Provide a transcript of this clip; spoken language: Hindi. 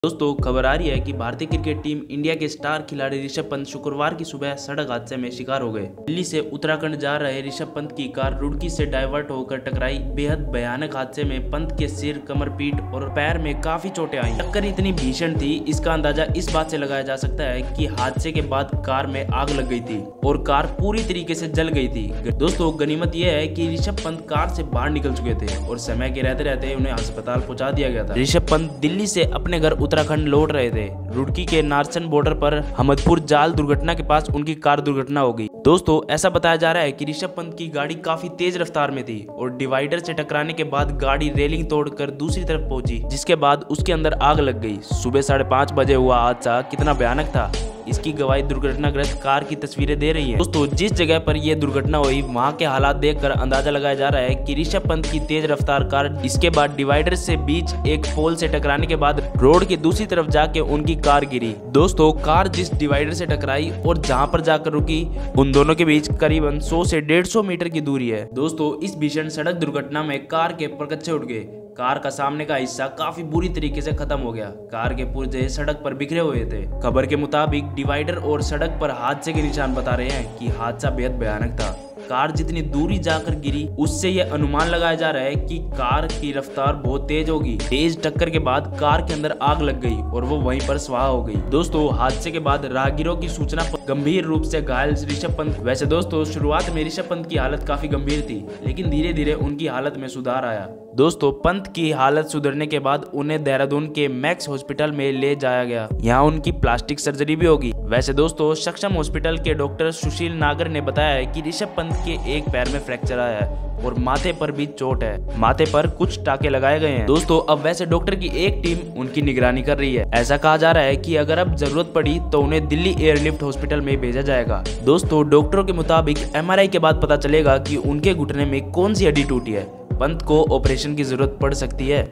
दोस्तों खबर आ रही है कि भारतीय क्रिकेट टीम इंडिया के स्टार खिलाड़ी ऋषभ पंत शुक्रवार की सुबह सड़क हादसे में शिकार हो गए। दिल्ली से उत्तराखंड जा रहे ऋषभ पंत की कार रुड़की से डाइवर्ट होकर टकराई। बेहद भयानक हादसे में पंत के सिर, कमर, पीठ और पैर में काफी चोटें आई। टक्कर इतनी भीषण थी, इसका अंदाजा इस बात से लगाया जा सकता है कि हादसे के बाद कार में आग लग गई थी और कार पूरी तरीके से जल गई थी। दोस्तों गनीमत यह है कि ऋषभ पंत कार से बाहर निकल चुके थे और समय के रहते रहते उन्हें अस्पताल पहुंचा दिया गया था। ऋषभ पंत दिल्ली से अपने घर उत्तराखंड लौट रहे थे। रुड़की के नारसन बॉर्डर पर हमदपुर जाल दुर्घटना के पास उनकी कार दुर्घटना हो गई। दोस्तों ऐसा बताया जा रहा है कि ऋषभ पंत की गाड़ी काफी तेज रफ्तार में थी और डिवाइडर से टकराने के बाद गाड़ी रेलिंग तोड़कर दूसरी तरफ पहुंची, जिसके बाद उसके अंदर आग लग गई। सुबह 5:30 बजे हुआ हादसा कितना भयानक था, इसकी गवाही दुर्घटनाग्रस्त कार की तस्वीरें दे रही हैं। दोस्तों जिस जगह पर यह दुर्घटना हुई वहां के हालात देखकर अंदाजा लगाया जा रहा है कि ऋषभ पंत की तेज रफ्तार कार इसके बाद डिवाइडर से बीच एक पोल से टकराने के बाद रोड की दूसरी तरफ जाके उनकी कार गिरी। दोस्तों कार जिस डिवाइडर से टकराई और जहां पर जाकर रुकी, उन दोनों के बीच करीबन 100 से 150 मीटर की दूरी है। दोस्तों इस भीषण सड़क दुर्घटना में कार के परकच्चे उड़ गए। कार का सामने का हिस्सा काफी बुरी तरीके से खत्म हो गया। कार के पुर्जे सड़क पर बिखरे हुए थे। खबर के मुताबिक डिवाइडर और सड़क पर हादसे के निशान बता रहे हैं कि हादसा बेहद भयानक था। कार जितनी दूरी जाकर गिरी उससे यह अनुमान लगाया जा रहा है कि कार की रफ्तार बहुत तेज होगी। तेज टक्कर के बाद कार के अंदर आग लग गई और वो वहीं पर स्वाहा हो गई। दोस्तों हादसे के बाद राहगीरों की सूचना पर गंभीर रूप से घायल ऋषभ पंत। वैसे दोस्तों शुरुआत में ऋषभ पंत की हालत काफी गंभीर थी, लेकिन धीरे धीरे उनकी हालत में सुधार आया। दोस्तों पंत की हालत सुधरने के बाद उन्हें देहरादून के मैक्स हॉस्पिटल में ले जाया गया। यहाँ उनकी प्लास्टिक सर्जरी भी होगी। वैसे दोस्तों सक्षम हॉस्पिटल के डॉक्टर सुशील नागर ने बताया है कि ऋषभ पंत के एक पैर में फ्रैक्चर आया है और माथे पर भी चोट है। माथे पर कुछ टाके लगाए गए हैं। दोस्तों अब वैसे डॉक्टर की एक टीम उनकी निगरानी कर रही है। ऐसा कहा जा रहा है कि अगर अब जरूरत पड़ी तो उन्हें दिल्ली एयरलिफ्ट हॉस्पिटल में भेजा जाएगा। दोस्तों डॉक्टरों के मुताबिक MRI के बाद पता चलेगा कि उनके घुटने में कौन सी हड्डी टूटी है। पंत को ऑपरेशन की जरूरत पड़ सकती है।